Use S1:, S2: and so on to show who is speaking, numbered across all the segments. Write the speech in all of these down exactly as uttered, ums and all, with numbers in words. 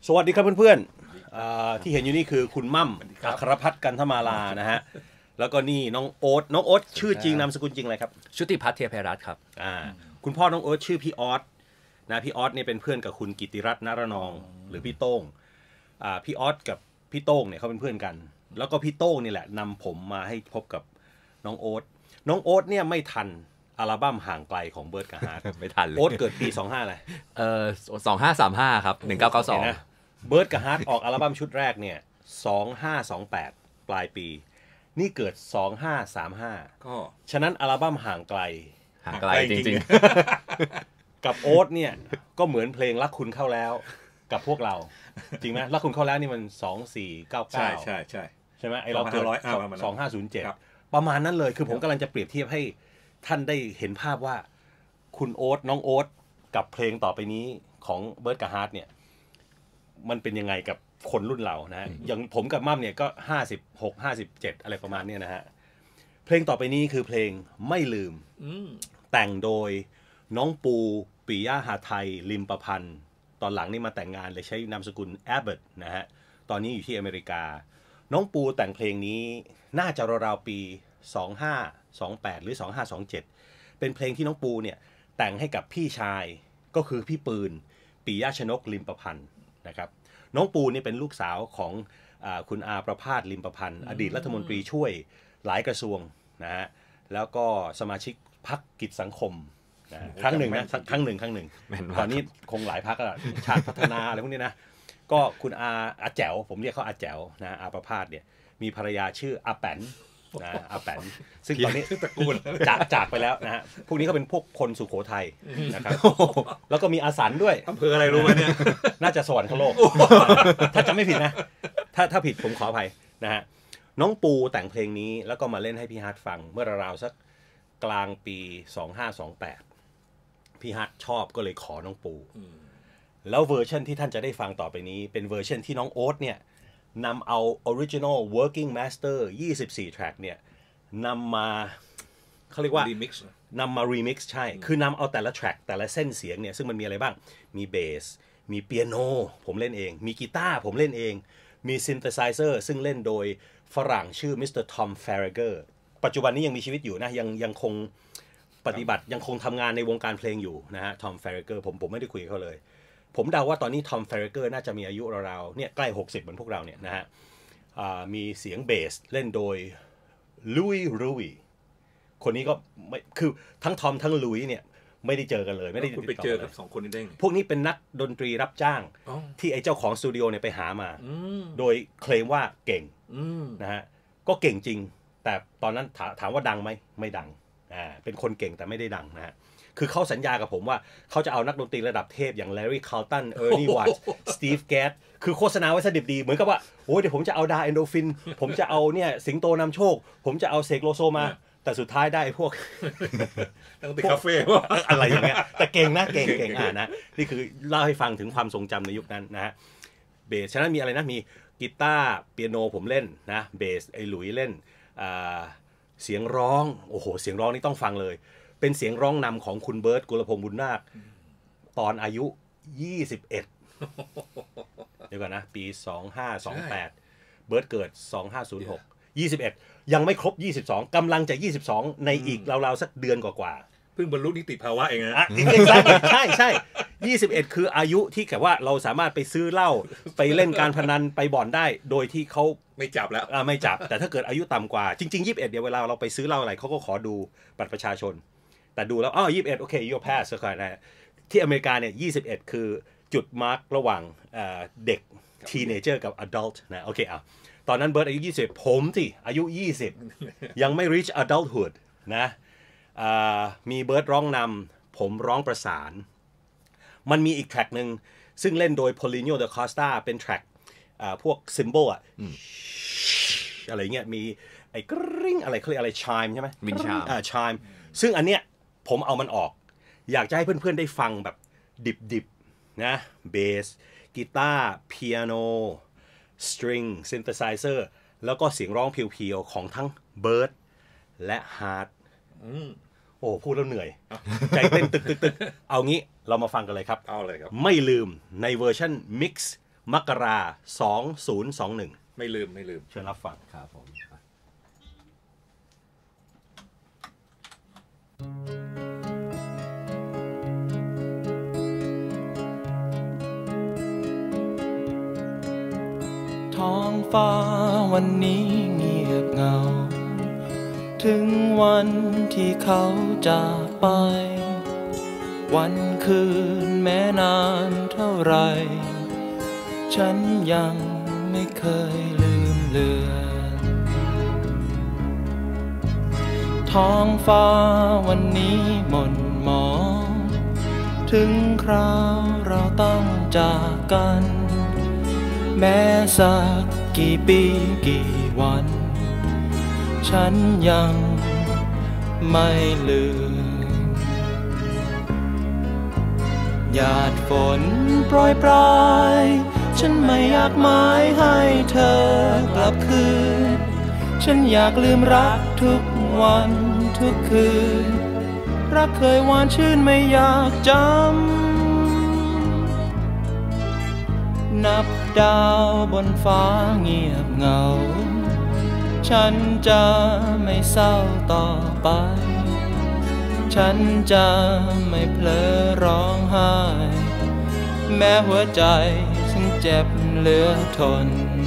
S1: สวัสดีครับเพื่อนๆที่เห็นอยู่นี่คือคุณมั่มอัครพัฒน์กันธมาลานะฮะแล้วก็นี่น้องโอ๊ตน้องโอ๊ตชื่อจริงนามสกุลจริงอะไรครับ
S2: ชุติพัฒน์เทียเพรัตน์ครับ
S1: อ่าคุณพ่อน้องโอ๊ตชื่อพี่ออสนะพี่ออสเนี่ยเป็นเพื่อนกับคุณกิติรัตน์นรนองหรือพี่โต้งอ่าพี่ออสกับพี่โต้งเนี่ยเขาเป็นเพื่อนกันแล้วก็พี่โต้งนี่แหละนำผมมาให้พบกับน้องโอ๊ตน้องโอ๊ตเนี่ยไม่ทันอัลบั้มห่างไกลของเบิร์ดกับฮาร์ด
S2: ไม่ทันเลย
S1: โอ๊ตเกิดปีสองห้าอะไร
S2: เอ่อสองห้าสามห้าครับหนึ่งเก้าเก้าสอง
S1: เบิร์ดกับฮาร์ดออกอัลบั้มชุดแรกเนี่ยสองห้าสองแปดปลายปีนี่เกิดสองห้าสามห้าก็ฉะนั้นอัลบั้มห่างไกล
S2: ห่างไกลจริง
S1: ๆกับโอ๊ตเนี่ยก็เหมือนเพลงรักคุณเข้าแล้วกับพวกเราจริงไหมรักคุณเข้าแล้วนี่มันสองสี่เก้าเก้า
S3: ใช่ใช่
S1: ใช่ไหมไอเราเกิดสองห้าศูนย์เจ็ดประมาณนั้นเลยคือผมกำลังจะเปรียบเทียบให้ท่านได้เห็นภาพว่าคุณโอ๊ตน้องโอ๊ตกับเพลงต่อไปนี้ของเบิร์ดกับฮาร์ดเนี่ยมันเป็นยังไงกับคนรุ่นเรานะฮะอย่างผมกับมั่มเนี่ยก็ห้าสิบหก ห้าสิบเจ็ดอะไรประมาณนี้นะฮะเพลงต่อไปนี้คือเพลงไม่ลืมแต่งโดยน้องปูปิยะหาไทยลิมประพันธ์ตอนหลังนี่มาแต่งงานเลยใช้นามสกุลแอบเบิร์ตนะฮะตอนนี้อยู่ที่อเมริกาน้องปูแต่งเพลงนี้น่าจะราวๆปีสองห้าสองแปดหรือสองห้าสองเจ็ดเป็นเพลงที่น้องปูเนี่ยแต่งให้กับพี่ชายก็คือพี่ปืนปิยะชนกลิมประพันธ์นะครับน้องปูนี่เป็นลูกสาวของอ่าคุณอาประภาสลิมประพันธ์อดีตรัฐมนตรีช่วยหลายกระทรวงนะฮะแล้วก็สมาชิกพรรคกิจสังคมนะครั้งหนึ่งนะครั้งหนึ่งครั้งหนึ่งตอนนี้คงหลายพรรคอะชาติพัฒนาอะไรพวกนี้นะก็คุณอาอาแจ๋วผมเรียกเขาอาแจ๋วนะอาประภาสเนี่ยมีภรรยาชื่ออาแป๋นนะอาแป๋นซึ่งตอนนี้
S3: ตระกูล
S1: จากจากไปแล้วนะฮะพวกนี้ก็เป็นพวกคนสุโขทัยนะครับแล้วก็มีอาสันด้วย
S3: อำเภออะไรรู้ไหมเนี่ย
S1: น่าจะสวรรคโลกถ้าจำไม่ผิดนะถ้าถ้าผิดผมขออภัยนะฮะน้องปูแต่งเพลงนี้แล้วก็มาเล่นให้พี่ฮาร์ดฟังเมื่อราวๆสักกลางปีสองห้าสองแปดพี่ฮาร์ดชอบก็เลยขอน้องปูแล้วเวอร์ชันที่ท่านจะได้ฟังต่อไปนี้เป็นเวอร์ชันที่น้องโอ๊ตเนี่ยนำเอา original working master ยี่สิบสี่ track เนี่ยนำมาเขาเรียกว่า
S3: remix
S1: นำมา remix ใช่คือนำเอาแต่ละ track แต่ละเส้นเสียงเนี่ยซึ่งมันมีอะไรบ้างมีเบสมีเปียโนผมเล่นเองมีกีตาร์ผมเล่นเองมีซินเธไซเซอร์ซึ่งเล่นโดยฝรั่งชื่อมิสเตอร์ทอมแฟรเกอร์ปัจจุบันนี้ยังมีชีวิตอยู่นะยังยังคงปฏิบัติยังคงทำงานในวงการเพลงอยู่นะฮะทอมแฟรเกอร์ผมผมไม่ได้คุยกับเขาเลยผมเดาว่าตอนนี้ทอมแฟรเกอร์น่าจะมีอายุราวๆเนี่ยใกล้หกสิบเหมือนพวกเราเนี่ยนะฮะมีเสียงเบสเล่นโดยลุยรูวีคนนี้ก็ไม่คือทั้งทอมทั้งลุยเนี่ยไม่ได้เจอกันเลยไม่ได้
S3: ไปเจอกับสองคนนี้ได้ไง
S1: พวกนี้เป็นนักดนตรีรับจ้างที่ไอ้เจ้าของสตูดิโอเนี่ยไปหามาโดยเคลมว่าเก่งนะฮะก็เก่งจริงแต่ตอนนั้นถาถามว่าดังไหมไม่ดังอ่าเป็นคนเก่งแต่ไม่ได้ดังนะฮะคือเขาสัญญากับผมว่าเขาจะเอานักดนตรีระดับเทพอย่างแลรี่คาร์ลตันเออร์นี่วัตสตีฟแกตคือโฆษณาไว้สดิบดีเหมือนกับว่าโอ้ยเดี๋ยวผมจะเอาดาเอนโดฟินผมจะเอาเนี่ยสิงโตนำโชคผมจะเอาเสกโลโซมาแต่สุดท้ายได้พวก
S3: นักดนตรีคาเฟ่
S1: อะไรอย่างเงี้ยแต่เก่งนะเก่งเก่งอ่านะนี่คือเล่าให้ฟังถึงความทรงจำในยุคนั้นนะฮะเบสฉะนั้นมีอะไรนะมีกีตาร์เปียโนผมเล่นนะเบสไอ้หลุยเล่นอ่าเสียงร้องโอ้โหเสียงร้องนี่ต้องฟังเลยเป็นเสียงร้องนำของคุณเบิร์ตกุลพงษ์บุญนาคตอนอายุยี่สิบเอ็ดเดี๋ยวก่อนนะปีสองห้าสองแปดเบิร์ตเกิดสองห้าศูนย์หก ยี่สิบเอ็ดยังไม่ครบยี่สิบสองกำลังจะยี่สิบสองในอีกราวๆสักเดือนกว่า
S3: ๆเพิ่งบรรลุนิติภาวะเองนะ
S1: อ่ะใช่ใช่ยี่สิบเอ็ดคืออายุที่แบบว่าเราสามารถไปซื้อเหล้าไปเล่นการพนันไปบ่อนได้โดยที่เขา
S3: ไม่จับแล้ว
S1: อ่าไม่จับแต่ถ้าเกิดอายุต่ำกว่าจริงๆยี่สิบเอ็ดเดี๋ยวเวลาเราไปซื้อเหล้าอะไรเขาก็ขอดูบัตรประชาชนแต่ดูแล้วอ๋อยี่สิบเอ็ดโอเค you're pass ก็ได้นะที่อเมริกาเนี่ยยี่สิบเอ็ดคือจุดมาร์กระหว่างเด็ก teenager กับ adult นะโอเคอ่ะตอนนั้นเบิร์ตอายุยี่สิบผมสิอายุยี่สิบยังไม่ reach adulthood นะมีเบิร์ตร้องนำผมร้องประสานมันมีอีกแทร็กหนึ่งซึ่งเล่นโดย Paulinho da Costa เป็นแทร็กพวก symbol อ่ะอะไรเงี้ยมีไอ้กริ๊งอะไรเขาเรียกอะไร chime ใช่ไหม
S2: วินชาม
S1: อ่า chime ซึ่งอันเนี้ยผมเอามันออกอยากจะให้เพื่อนๆได้ฟังแบบดิบๆนะเบสกีตาร์เปียโนสตริงซินเธไซเซอร์แล้วก็เสียงร้องเพียวๆของทั้งเบิร์ดและฮาร์ดโอ้พูดแล้วเหนื่อยใจเต้นตึกๆๆเอางี้เรามาฟังกันเลยครับ
S3: เอาเลยครับ
S1: ไม่ลืมในเวอร์ชันมิกซ์มกราสองพันยี่สิบเอ็ด
S3: ไม่ลืมไม่ลืม
S1: เชิญรับฟัง
S2: ครับผม
S4: ท้องฟ้าวันนี้เงียบเหงาถึงวันที่เขาจากไปวันคืนแม้นานเท่าไรฉันยังไม่เคยลืมเลือนท้องฟ้าวันนี้หม่นหมองถึงคราวเราต้องจากกันแม้สักกี่ปีกี่วันฉันยังไม่ลืมหยาดฝนโปรยปลายฉันไม่อยากหมายให้เธอกลับคืนฉันอยากลืมรักทุกวันทุกคืนรักเคยหวานชื่นไม่อยากจำนับดาวบนฟ้าเงียบเหงาฉันจะไม่เศร้าต่อไปฉันจะไม่เผลอร้องไห้แม้หัวใจฉันเจ็บเหลือทน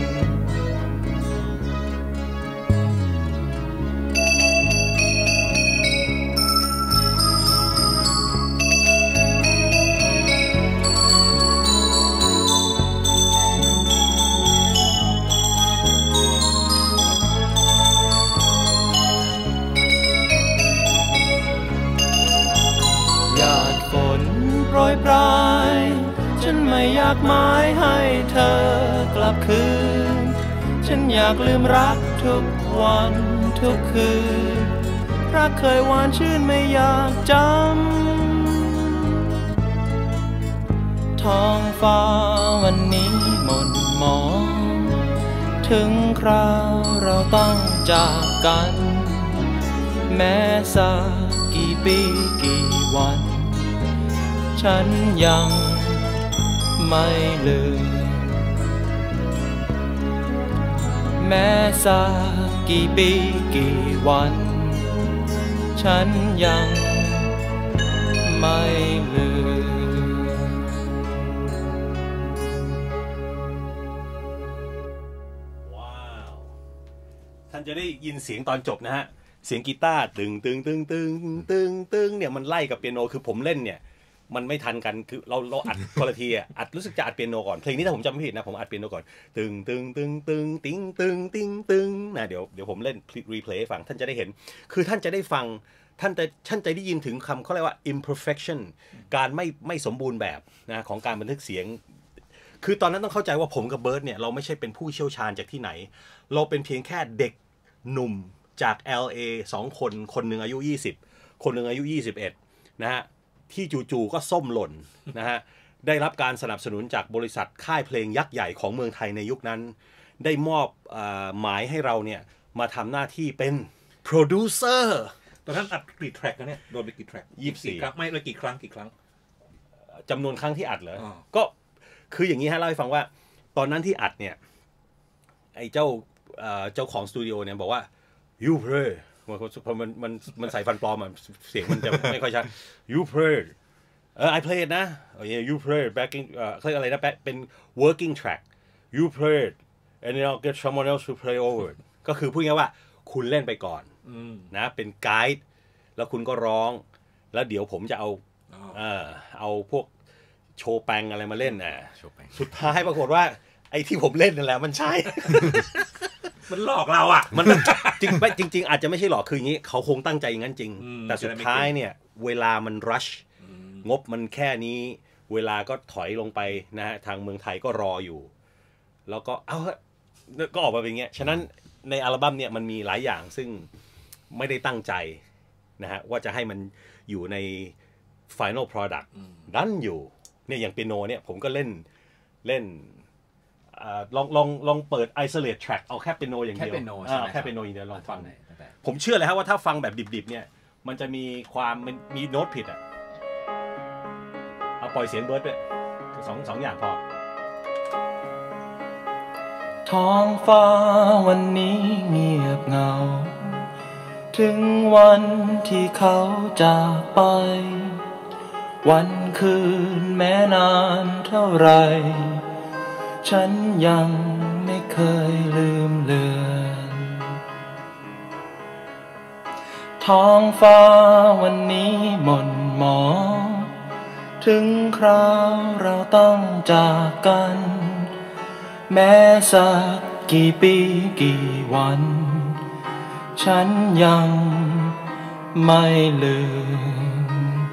S4: โปรยปลายฉันไม่อยากหมายให้เธอกลับคืนฉันอยากลืมรักทุกวันทุกคืนรักเคยหวานชื่นไม่อยากจำท้องฟ้าวันนี้หม่นหมองถึงคราวเราต้องจากกันแม้สักกี่ปีกี่วันฉันยังไม่ลืมแม้สักกี่ปีกี่วันฉันยังไม่ลืม
S1: ว้าวท่านจะได้ยินเสียงตอนจบนะฮะเสียงกีตาร์ตึงตึงตึงตึงตึงตึงเนี่ยมันไล่กับเปียโนคือผมเล่นเนี่ยมันไม่ทันกันคือเราเราอัดคนละทีอ่ะอัดรู้สึกจะอัดเปียโนก่อนเพลงนี้ถ้าผมจำไม่ผิดนะผมอัดเปียโนก่อนตึงตึงตึงตึงติ้งตึงติ้งตึงนะเดี๋ยวเดี๋ยวผมเล่นรีเพลย์ให้ฟังท่านจะได้เห็นคือท่านจะได้ฟังท่านจะท่านจะได้ยินถึงคำเขาเรียกว่า imperfection การไม่ไม่สมบูรณ์แบบนะของการบันทึกเสียงคือตอนนั้นต้องเข้าใจว่าผมกับเบิร์ดเนี่ยเราไม่ใช่เป็นผู้เชี่ยวชาญจากที่ไหนเราเป็นเพียงแค่เด็กหนุ่มจาก แอล เอ สองคนคนหนึ่งอายุยี่สิบคนหนึ่งอายุยี่สิบเอ็ดนะฮะที่จู่ๆก็ส้มหล่นนะฮะได้รับการสนับสนุนจากบริษัทค่ายเพลงยักษ์ใหญ่ของเมืองไทยในยุคนั้นได้มอบเอ่อหมายให้เราเนี่ยมาทำหน้าที่เป็นโปรดิวเซอร์
S3: ตอนนั้นอัดกี่แทร็กนะเนี่ยโดนไปกี่แทร็ก
S1: ยี่สิบสี่
S3: ครั้งไม่เลยกี่ครั้งกี่ครั้ง
S1: จำนวนครั้งที่อัดเหรอก็คืออย่างนี้ฮะเล่าให้ฟังว่าตอนนั้นที่อัดเนี่ยไอ้เจ้าเจ้าของสตูดิโอเนี่ยบอกว่า you play พอมันมันมันใส่ฟันปลอมอ่ะเสียงมันจะไม่ค่อยชัด you play เออ I played นะ yeah you played backing เอ่อเขาเรียกอะไรนะเป็น working track you played and then I'll get someone else to play over ก็คือพูดง่ายว่าคุณเล่นไปก่อนนะเป็นไกด์แล้วคุณก็ร้องแล้วเดี๋ยวผมจะเอาเออเอาพวกโชว์แปงอะไรมาเล่นอ่ะสุดท้ายปรากฏว่าไอ้ที่ผมเล่นนั่นแหละมันใช่
S3: มันหลอกเราอ่ะ
S1: มันจริงจริงจริงอาจจะไม่ใช่หลอกคืออย่างนี้เขาคงตั้งใจอย่างนั้นจริงแต่สุดท้ายเนี่ยเวลามันรัชงบมันแค่นี้เวลาก็ถอยลงไปนะฮะทางเมืองไทยก็รออยู่แล้วก็เอาก็ออกมาเป็นอย่างเงี้ยฉะนั้นในอัลบั้มเนี่ยมันมีหลายอย่างซึ่งไม่ได้ตั้งใจนะฮะว่าจะให้มันอยู่ใน final product ดันอยู่เนี่ยอย่างเปียโนเนี่ยผมก็เล่นเล่นลองลองลองเปิด isolate track เอาแค่เปียโนอย่างเดียวแค่เปียโนใช่ไหมแค่เปียโนอย่างเดียวลองฟังผมเชื่อเลยฮะว่าถ้าฟังแบบดิบๆเนี่ยมันจะมีความมันมีโน้ตผิดอ่ะเอาปล่อยเสียงเบิร์ดด้วยสองสองอย่างพอ
S4: ท้องฟ้าวันนี้เงียบเหงาถึงวันที่เขาจากไปวันคืนแม้นานเท่าไรฉันยังไม่เคยลืมเลือนท้องฟ้าวันนี้หม่นหมองถึงคราวเราต้องจากกันแม้สักกี่ปีกี่วันฉันยังไม่ลืม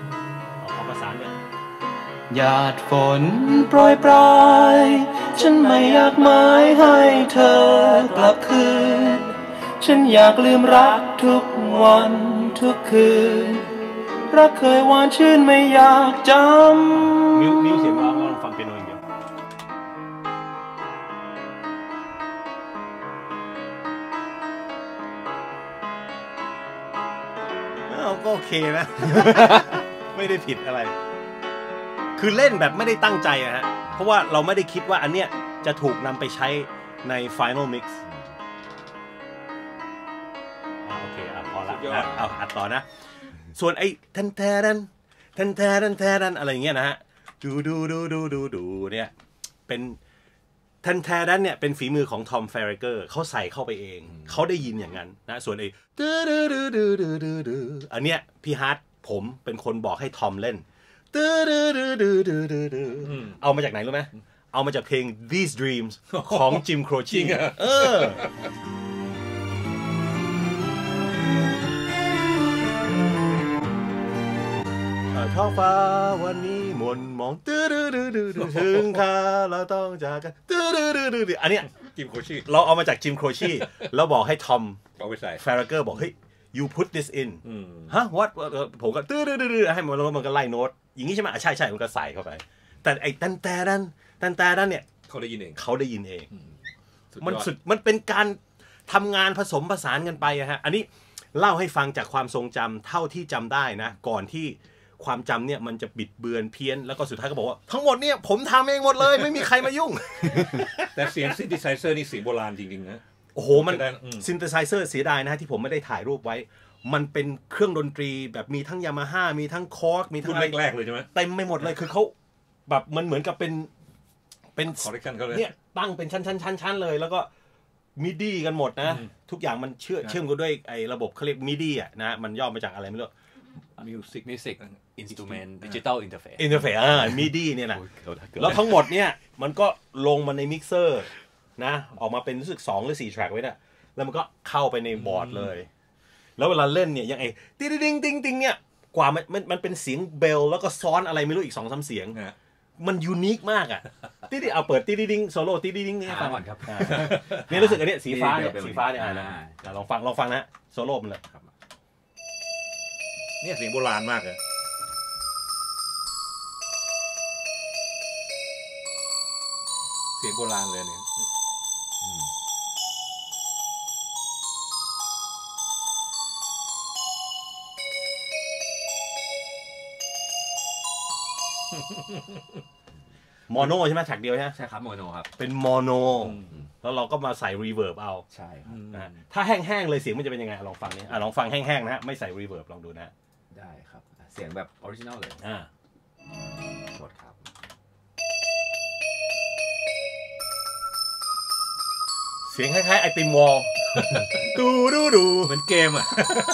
S4: หยาดฝนโปรยปลายฉันไม่อยากหมายให้เธอกลับคืนฉันอยากลืมรักทุกวันทุกคืนรักเคยหวานชื่นไม่อยากจำ
S1: มิวมิวเสียงร้องลองฟังเปียโนอย่างเดียวก็โอเคนะ ไม่ได้ผิดอะไรคือเล่นแบบไม่ได้ตั้งใจอะฮะเพราะว่าเราไม่ได้คิดว่าอันเนี้ยจะถูกนำไปใช้ใน Final Mix อ่าโอเคอ่ะพอละนะเอาอัดต่อนะส่วนไอ้แทนแทนแทนแทนแทนอะไรอย่างเงี้ยนะฮะดูดูดูดูดูดูเนี่ยเป็นแทนแทนเนี่ยเป็นฝีมือของทอม เฟรเกอร์เขาใส่เข้าไปเองเขาได้ยินอย่างนั้นนะส่วนไอ้ดูดูดูดูดูดูดูอันเนี้ยพี่ฮาร์ดผมเป็นคนบอกให้ทอมเล่นเอามาจากไหนรู้ไหมเอามาจากเพลง These Dreams ของจิมโครชีเออท้องฟ้าวันนี้หม่นมองถึงค่าเราต้องจากกันอันเนี้ย
S3: จิมโครชี
S1: เราเอามาจากจิมโครชีแล้วบอกให้ทอม
S3: เอาไปใส่
S1: เฟรเกอร์บอกเฮ้ยyou put this in ฮะ what ผมก็ตื้อๆๆให้มันแล้วมันก็ไล่โน้ตอย่างนี้ใช่ไหมใช่ๆมันก็ใส่เข้าไปแต่ไอ้ตันแต่ดันตันแต่ดันเนี่ย
S3: เขาได้ยินเอง
S1: เขาได้ยินเองมันสุดมันเป็นการทำงานผสมผสานกันไปอะฮะอันนี้เล่าให้ฟังจากความทรงจำเท่าที่จำได้นะก่อนที่ความจำเนี่ยมันจะบิดเบือนเพี้ยนแล้วก็สุดท้ายก็บอกว่าทั้งหมดเนี่ยผมทำเองหมดเลยไม่มีใครมายุ่ง
S3: แต่เสียงซินธิไซเซอร์นี่เสียงโบราณจริงๆนะ
S1: โอ้โหมันซินธิไซเซอร์เสียดายนะที่ผมไม่ได้ถ่ายรูปไว้มันเป็นเครื่องดนตรีแบบมีทั้งยามาฮ่ามีทั้งคอร์กมีทั้ง
S3: แรกๆเลยใช่ไหม
S1: เต็มไม่หมดเลยคือเขาแบบมันเหมือนกับเป็นเป็น
S3: correction เขาเลย
S1: เนี่ยตั้งเป็นชั้นๆๆๆเลยแล้วก็มิดี้กันหมดนะทุกอย่างมันเชื่อเชื่อมกันด้วยไอ้ระบบเขาเรียกมิดี้อ่ะนะมันย่อมาจากอะไรไม่รู้
S2: music music instrument digital interface
S1: interface อ่ามิดี้เนี่ยนะแล้วทั้งหมดเนี่ยมันก็ลงมาในมิกเซอร์นะออกมาเป็นรู้สึกสองหรือสี่แทร็กไว้น่ะแล้วมันก็เข้าไปในบอร์ดเลยแล้วเวลาเล่นเนี่ยยังไงติ๊งติ๊งติ๊งติ๊งเนี่ยกว่ามันมันมันเป็นเสียงเบลแล้วก็ซ้อนอะไรไม่รู้อีก สองสาม เสียงมันยูนิคมากอ่ะติ๊งเอาเปิดติ๊งติ๊งโซโล่ติ๊งติ๊งนี่ให้ฟังก่อนครับนี่รู้สึกอันนี้สีฟ้าเนี่ยสีฟ้าเนี่ยอ่าลองฟังลองฟังนะโซโล่มันเลย
S3: เนี่ยเสียงโบราณมากเลยเสียงโบราณเลยเนี่ย
S1: โมโนใช่ไหมแท็กเดียวใช่ไหม
S2: ใช่ครับโมโนครับ
S1: เป็นโมโนแล้วเราก็มาใส่รีเวิร์บเอา
S2: ใช่ครับ
S1: ถ้าแห้งๆเลยเสียงมันจะเป็นยังไงลองฟังนี่อ่ะลองฟังแห้งๆนะฮะไม่ใส่รีเวิร์บลองดูนะ
S2: ได้ครับเสียงแบบออริจินอลเลย
S1: อ่า
S2: โทษครับ
S1: เสียงคล้ายๆไอติมวอลดูดูดู
S3: เหมือนเกมอ่ะ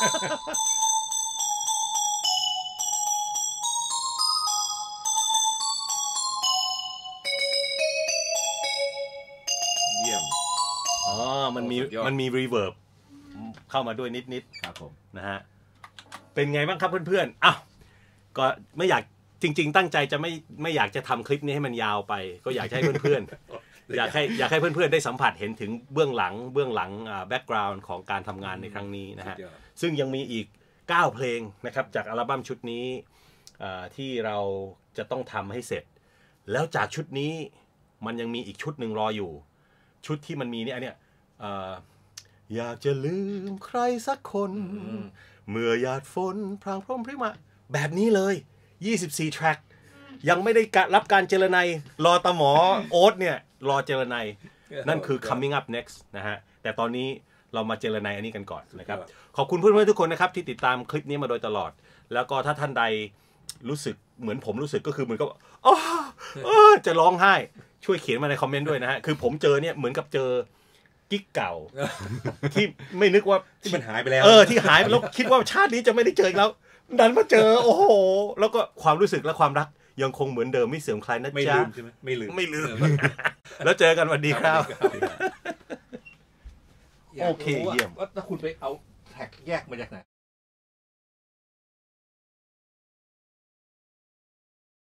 S1: มันมีมันมีรีเวิร์บเข้ามาด้วยนิด
S2: ๆครับผม
S1: นะฮะเป็นไงบ้างครับเพื่อนๆอ้าวก็ไม่อยากจริงๆตั้งใจจะไม่ไม่อยากจะทำคลิปนี้ให้มันยาวไปก็อยากให้เพื่อนๆอยากให้อยากให้เพื่อนๆได้สัมผัสเห็นถึงเบื้องหลังเบื้องหลังอ่าแบ็กกราวน์ของการทำงานในครั้งนี้นะฮะซึ่งยังมีอีกเก้าเพลงนะครับจากอัลบั้มชุดนี้อ่าที่เราจะต้องทำให้เสร็จแล้วจากชุดนี้มันยังมีอีกชุดหนึ่งรออยู่ชุดที่มันมีเนี่ยอันเนี้ยอยากจะลืมใครสักคนเมื่อหยาดฝนพรางพร่มพริมาแบบนี้เลยยี่สิบสี่แทร็กยังไม่ได้รับการเจรไนรอตาหมอโอ๊ตเนี่ยรอเจรไนนั่นคือ coming up next นะฮะแต่ตอนนี้เรามาเจรนายอันนี้กันก่อนนะครับขอบคุณเพื่อนๆทุกคนนะครับที่ติดตามคลิปนี้มาโดยตลอดแล้วก็ถ้าท่านใดรู้สึกเหมือนผมรู้สึกก็คือเหมือนกับอ๋อจะร้องไห้ช่วยเขียนมาในคอมเมนต์ด้วยนะฮะคือผมเจอเนี่ยเหมือนกับเจอกิ๊กเก่าที่ไม่นึกว่า
S3: ที่มันหายไปแล้ว
S1: เออที่หายไปแล้วคิดว่าชาตินี้จะไม่ได้เจออีกแล้วดันมาเจอโอ้โหแล้วก็ความรู้สึกและความรักยังคงเหมือนเดิมไม่เสื่อมคลายนะจ๊ะ
S3: ไม่ลืมใช่ไหมไม่ลืม
S1: ไม่ลืมแล้วเจอกันวันดีครับโอเคเยี่ยม
S3: ว่าถ้าคุณไปเอาแท็กแยกมาจากไหน